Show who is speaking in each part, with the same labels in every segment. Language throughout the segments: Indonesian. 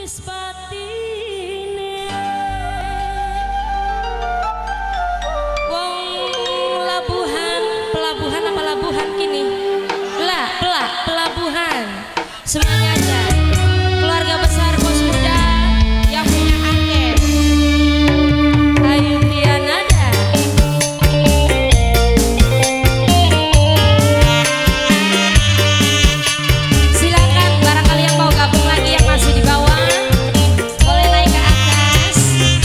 Speaker 1: Nangis batine wong labuhan, pelabuhan apa labuhan kini? Pelabuhan. Semuanya aja. Keluarga besar bos muda yang punya angket. Ayu Tianada. Silakan barangkali yang mau gabung lagi yang masih di bawah boleh naik ke atas.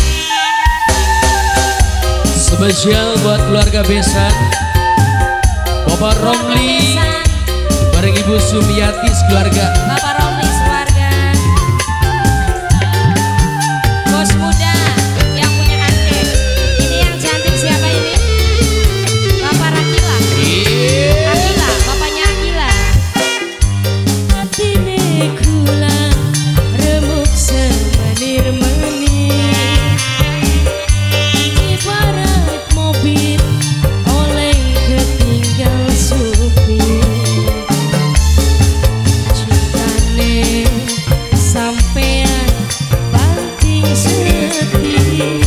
Speaker 2: Spesial buat keluarga besan Bapak Romli bareng Ibu Sumiati keluarga.
Speaker 1: Bapak Romli keluarga. Bos muda yang punya angket. Ini yang cantik siapa ini? Bapak Rakila. Akila, bapaknya Akila. Hatine kula remuk semenir-menir. Ibarat mobil oleng ketinggal supir. Sampean banting setir.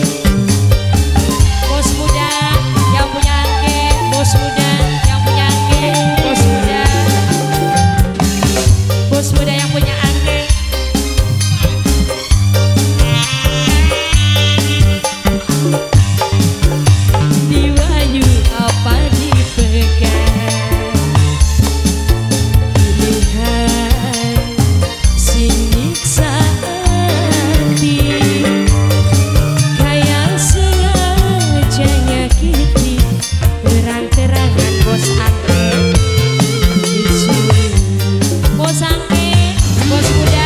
Speaker 1: Bos muda yang punya angket, bos muda yang punya angket, bos muda yang punya angket. Diwayu apa dipegang pilihan sinyiksa hati kayak sengaja nyakiti terang-terangan bos angket. Bos angket, bos muda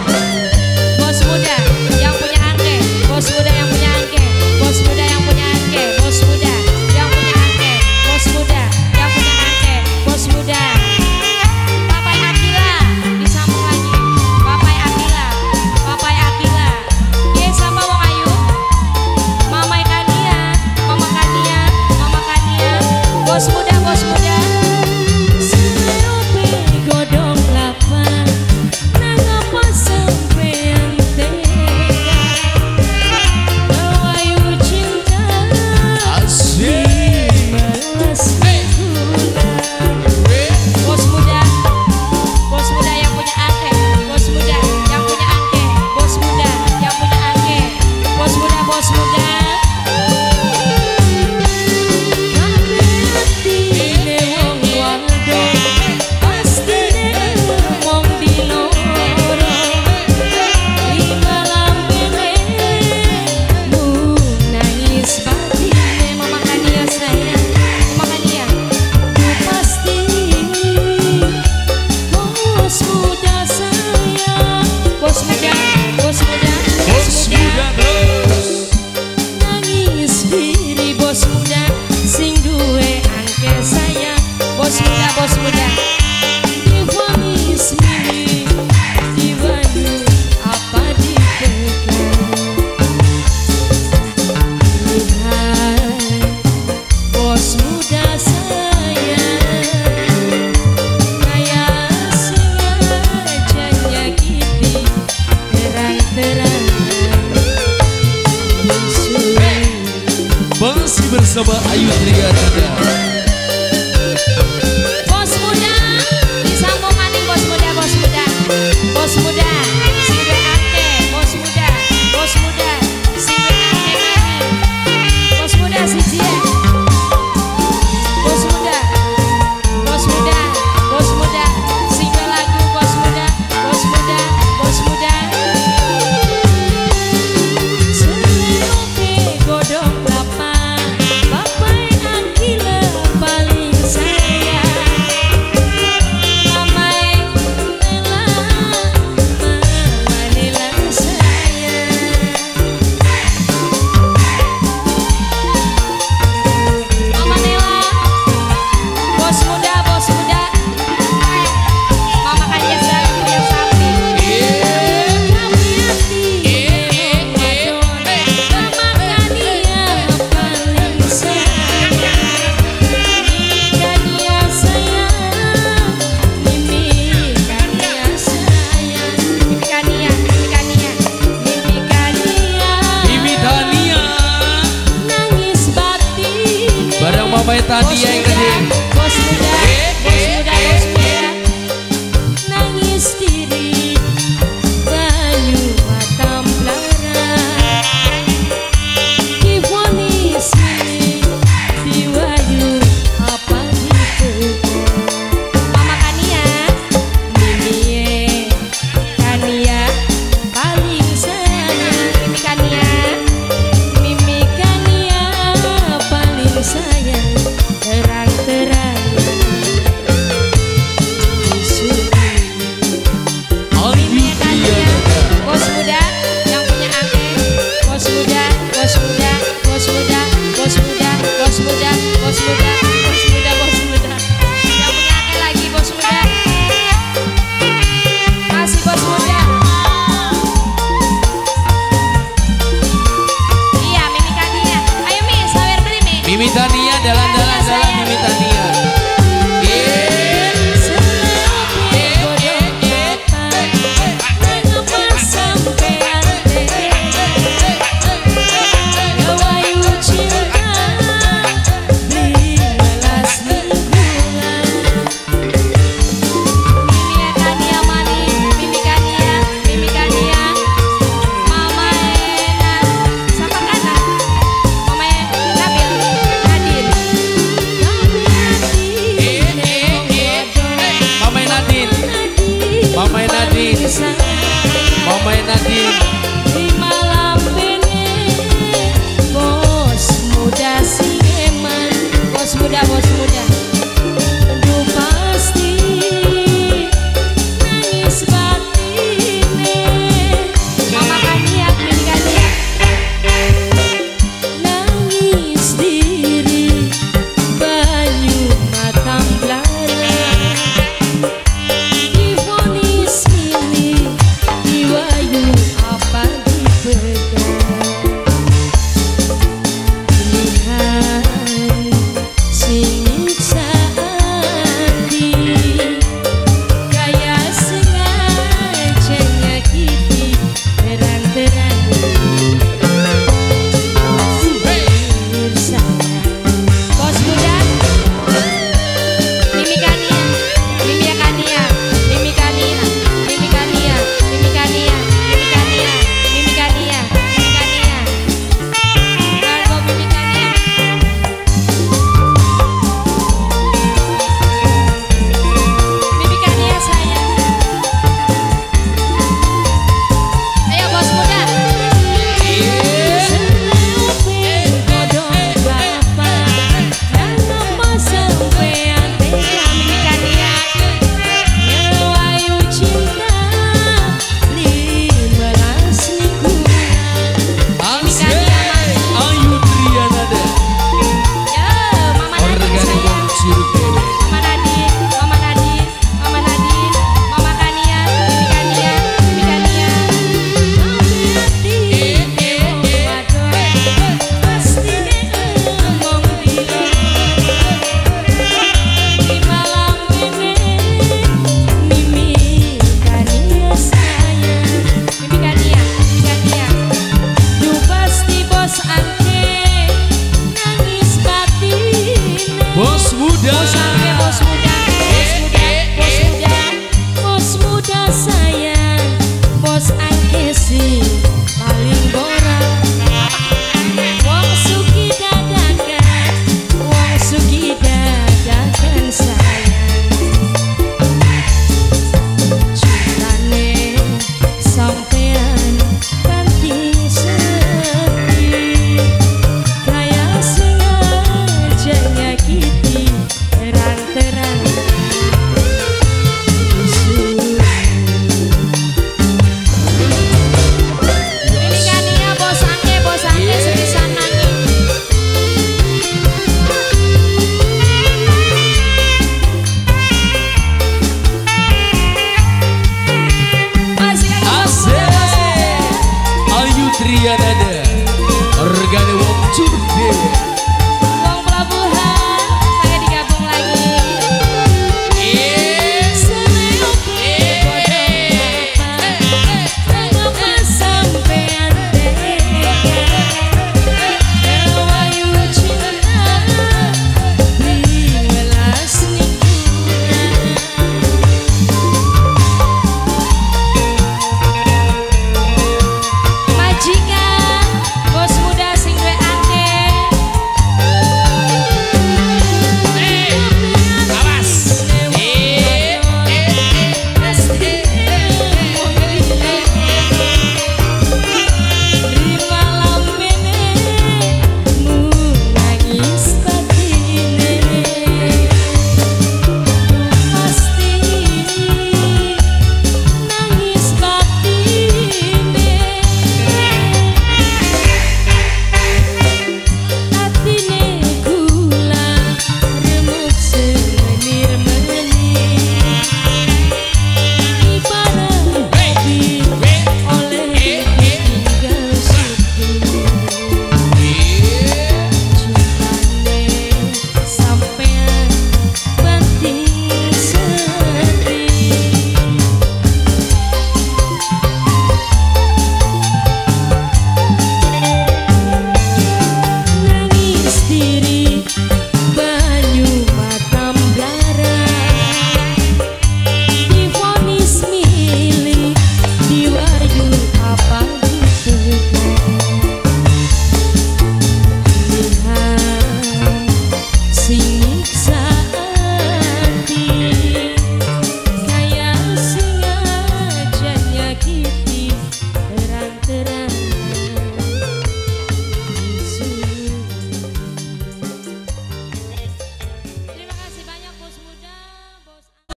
Speaker 1: yang punya angket, bos muda yang punya angket, bos muda yang punya angket, bos muda yang punya angket, bos muda yang punya angket, bos muda. Papai Akila disambung lagi. Papai Akila. Ye sama wong ayu. Mamai Kania, Mama Kania. Bos muda. Serope godong lapang, nang apa sampean tega? Ayu cinta dibalas gula. Bos muda yang punya angket, bos muda yang punya angket, bos muda yang punya angket, bos muda. Kabeh atine wong waldo, pastine mong diloro. Lima lampene mu nangis batine. Mama Kania sayang, Mama Kania. Pasti bos muda sayang, bos muda nangis diri bos muda sing duwe angket sayang. Bos muda divonis milih diwayu apa dipegang pilihan bos muda sayang kayak sengaja nyakiti terang-terangan.
Speaker 2: Masih bersama Ayu Triana.
Speaker 1: Bos muda disambung maning bos muda sing duwe angket, bos muda sing duwe angket maning. Bos muda siji ya. Bos muda sing duwe lagu bos muda. Serope godong lapang, Bapak Akila
Speaker 2: Tania yang gede.
Speaker 1: Bos muda, bos muda, bos muda. Nangis diri banyu matam belara. Divonis ini diwayu apa gitu. Mama Kania, Mimi Kania paling sayang. Mimi Kania, Mimi Kania paling sayang. Terang-terang Mimi Kania, bos muda yang punya angke. Bos muda, bos muda, bos muda, bos muda, bos muda, bos muda, bos muda, bos muda. Yang punya angke lagi bos muda. Masih bos muda. Iya, Mimi Kania. Ayo Mi, sawer beli Mi.
Speaker 2: Mimi Tania dalan-dalan Mimi Tania. Mama Nadine